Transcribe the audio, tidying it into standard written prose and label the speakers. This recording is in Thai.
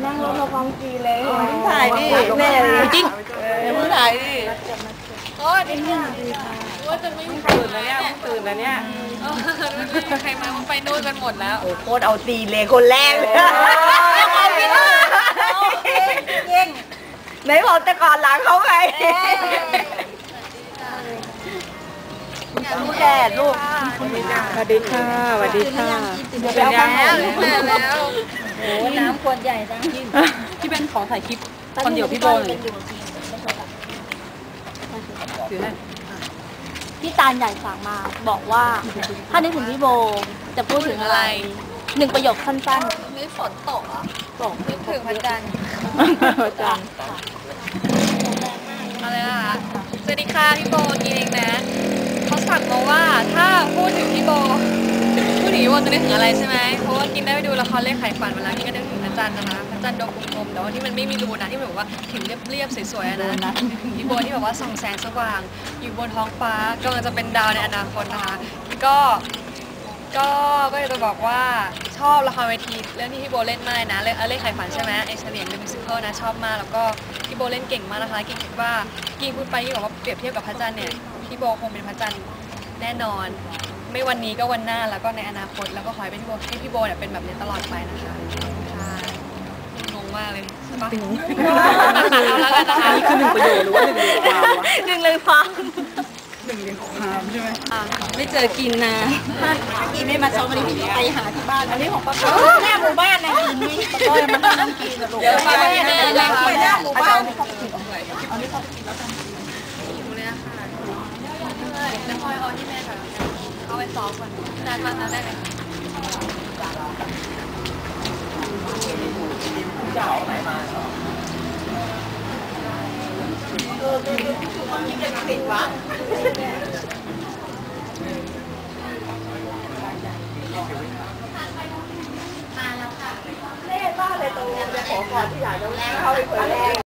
Speaker 1: นั่งรถมาพร้อมกีเลย
Speaker 2: ถ่ายดิแม่จริงเดี๋ยวมึงถ่ายดิโอ้ยนี่ว่าจะไม่ตื่นแล้วเนี่ยตื่นแล้วเนี่ยใครมาไปนู่นกันหมดแล้ว
Speaker 1: โอ้โคตรเอาตีเลยคนแรกเลยไหนบอกแต่ก่อนหลังเขาไงลูกแดดลูก
Speaker 2: สวัสดีค่ะสวัสดีค่ะ
Speaker 1: เป็นแล้ว
Speaker 2: โอ้น้ำขวดใหญ่จังที่เป็นขอถ่ายคลิปคนเดียวพี่โบเลยถือให้
Speaker 1: พี่ตาลใหญ่ฝากมาบอกว่าถ้านึกถึงพี่โบจะพูดถึงอะไร1 ประโยคสั้น
Speaker 2: ๆนี่ฝนตกอ่ะ
Speaker 1: ตก
Speaker 2: นึกถึงพระจันทร์อะไรนะคะสวัสดีค่ะพี่โบกินเองนะเขาสั่งมาว่าถ้าพูดถึงพี่โบจะนึกถึงอะไรใช่ไหมเพราะว่ากินได้ไปดูละครเลขไขฝันมาแล้วกินก็นึกถึงพระจันทร์นะคะพระจันทร์ดวงกลมๆแต่ว่าที่มันไม่มีรูนะที่แบบว่าเห็นเรียบๆสวยๆนะถึงพี่โบที่แบบว่าส่องแสงสว่างอยู่บนท้องฟ้ากำลังจะเป็นดาวในอนาคตนะคะก็อยากจะบอกว่าชอบละครเวทีเรื่องที่พี่โบเล่นมากนะเลขไขฝันใช่ไหมไอเฉลี่ยงเป็นมิวสิควลนะชอบมากแล้วก็พี่โบเล่นเก่งมากนะคะกิ่งคิดว่ากิ่งพูดไปที่บอกว่าเปรียบเทียบกับพระจันทร์เนี่ยพี่โบคงเป็นพระจันทร์แน่นอนไม่วันนี้ก็วันหน้าแล้วก็ในอนาคตแล้วก็ขอให้พี่โบเนี่ยเป็นแบบนี้ตลอดไปนะคะค่ะงงมากเลยใช่ปะเอาแล้วกันนะคะ
Speaker 3: นี่คือ1 ประโยคหรือว่า1 เรื่องความวะ
Speaker 1: 1 เลยฟัง
Speaker 3: 1 เรื่องความใช่ไหม
Speaker 2: ไม่เจอกินนะ
Speaker 1: กินไม่มาซ้อมวันนี้พี่ไปหาที่บ้านอันนี้ของป้าหน้าหมู่บ้านนะกินนี่ป้าก้อยมันนั่งกินเดี๋ยวป้าไปหน้าหมู่บ้าน
Speaker 2: เอานี่เขากินแล้วกันหิวเลยอะค่ะแล้วพลอยเอาที่แม่ค่ะเอาไปซ้อมก่อนนานมาได้ไหม
Speaker 3: จะเอาไหนมา
Speaker 1: ติดวะเล่บ้าเลยตรงนี้จะขอก่อนที่อยากจะเข้าไปเผยแรก